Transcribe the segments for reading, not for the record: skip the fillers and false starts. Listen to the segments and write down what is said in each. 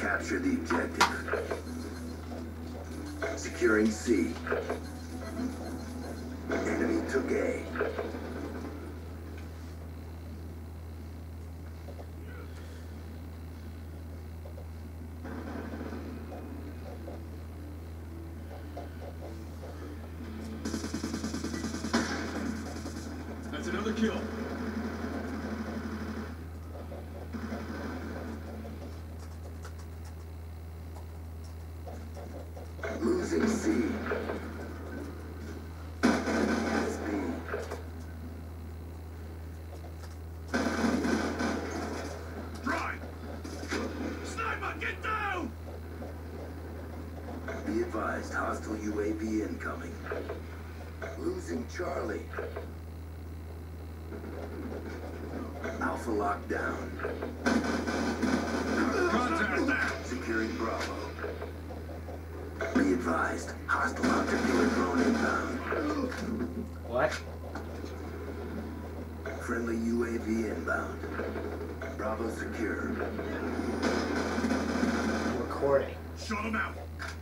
Capture the objective. Securing C. Enemy took A. That's another kill. Losing C. Has B. Drive! Sniper, get down! Be advised, hostile UAV incoming. Losing Charlie. Alpha lockdown. Contact! Securing Bravo. Be advised, hostile hunter-killer drone inbound. What? Friendly UAV inbound. Bravo secure. Recording. Shut him out!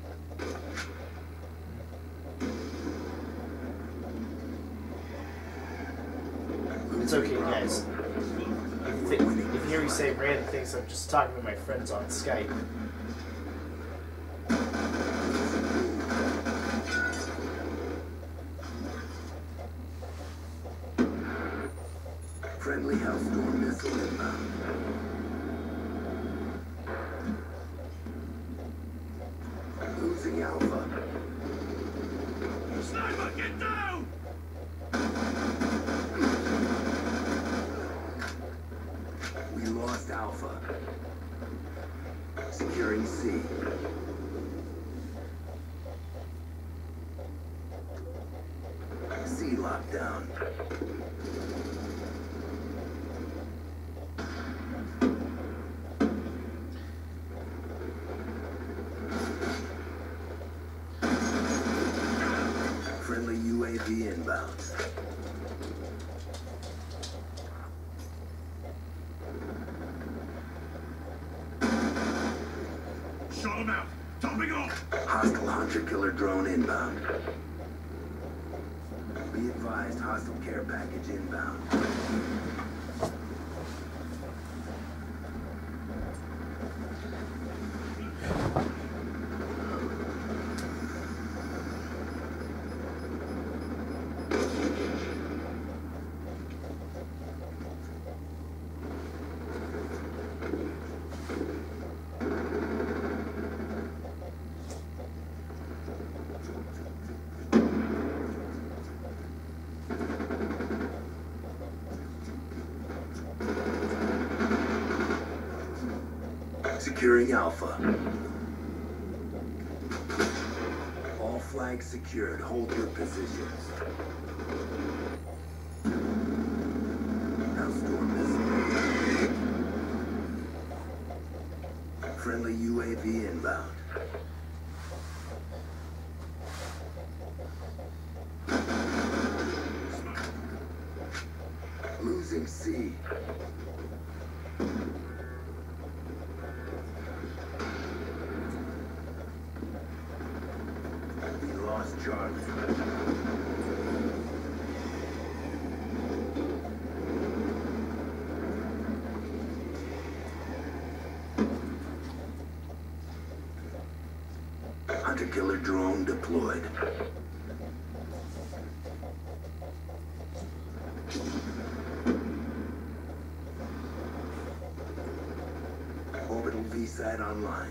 It's okay, guys. If you hear me say random things, I'm just talking to my friends on Skype. Friendly Hellstorm missile inbound. Losing Alpha. Sniper, get down! We lost Alpha. Securing C. C lockdown. Friendly UAV inbound. Shut him out! Topping off! Hostile hunter-killer drone inbound. Be advised, hostile care package inbound. Securing Alpha. All flags secured. Hold your positions. Hellstorm missile. Friendly UAV inbound. Losing C. We lost Charlie. Hunter-killer drone deployed. Orbital VSAT online.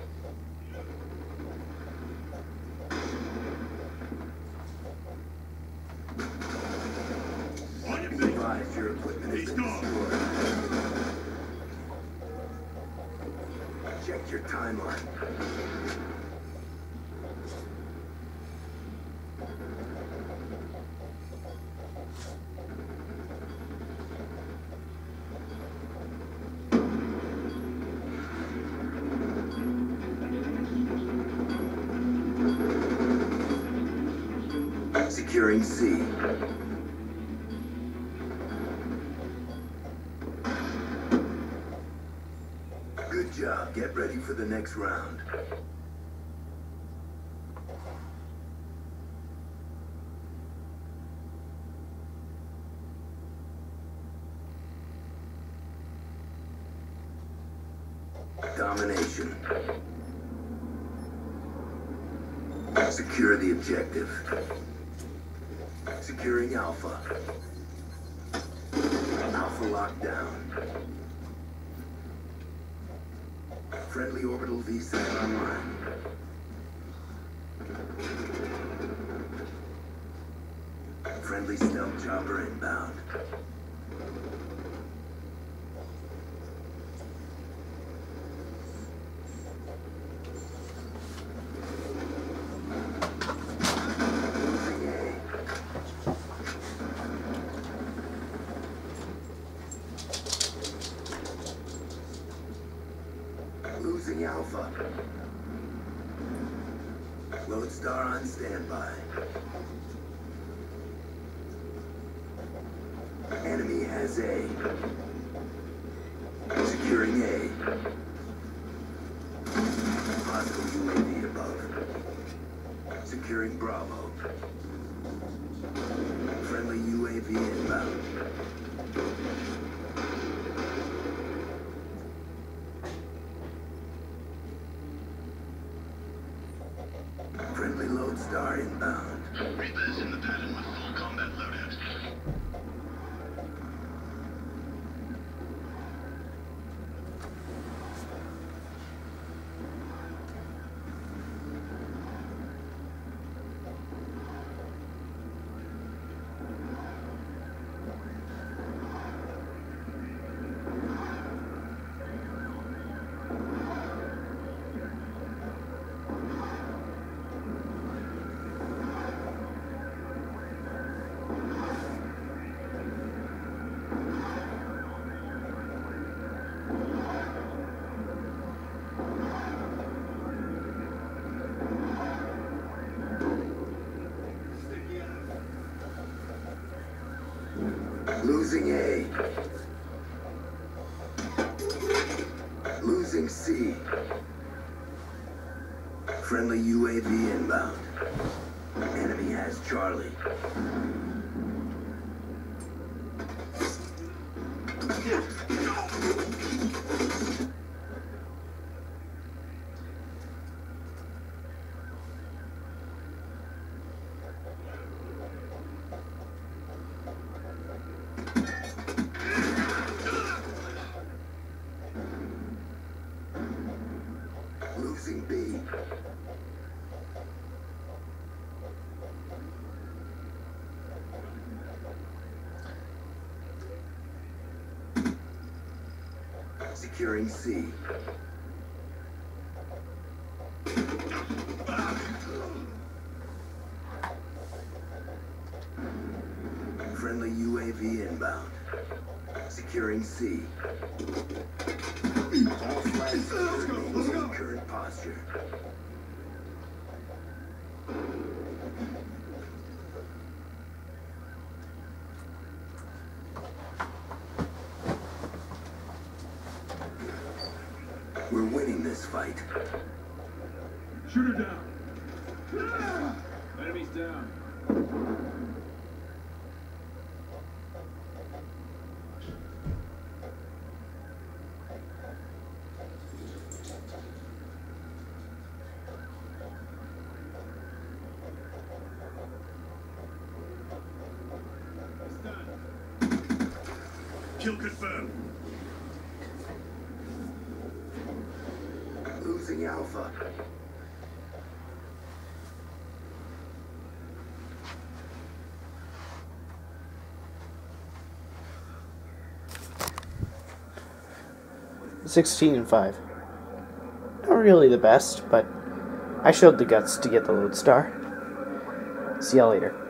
On your Be feet! advised, your equipment has He's been gone. destroyed. Check your timeline. Securing C. Good job. job. Get ready for the next round. Domination. Secure the objective. Securing Alpha. Alpha lockdown. Friendly orbital VSAT online. Friendly stealth chopper inbound. Losing Alpha. Lodestar on standby. Enemy has A. Securing A. Hostile UAV above. Securing Bravo. Friendly UAV inbound. Friendly Lodestar inbound. Reapers in the pattern with full combat loadout. Losing A. Losing C. Friendly UAV inbound. Enemy has Charlie. Losing B. Securing C. Friendly UAV inbound. Securing C. All flags secured. Maintain current posture. We're winning this fight. Shoot her down. Enemy's down. Kill confirmed. Losing Alpha. (16-5). Not really the best, but I showed the guts to get the Lodestar. See y'all later.